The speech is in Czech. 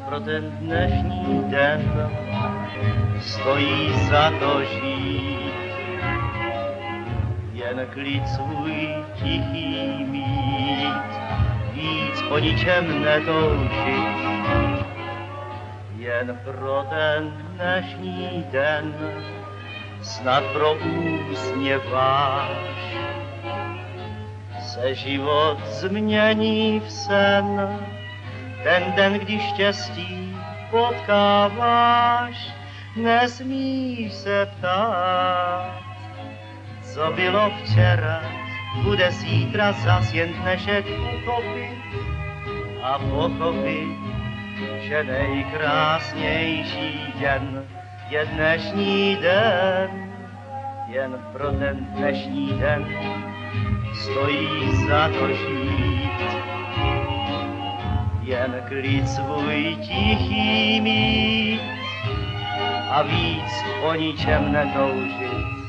pro ten dnešní den stojí za to žít. Jen klid svůj tichý mít, víc po ničem netoužit. Jen pro ten dnešní den, snad pro úsměv váš, se život změní v sen. Ten den, kdy štěstí potkáváš, nesmíš se ptát, co bylo včera, bude zítra zas, jen dnešek uchopit a pochopit, že nejkrásnější den je dnešní den. Jen pro ten dnešní den stojí za to žít. Jen klid svůj tichý mít a víc po ničem netoužit.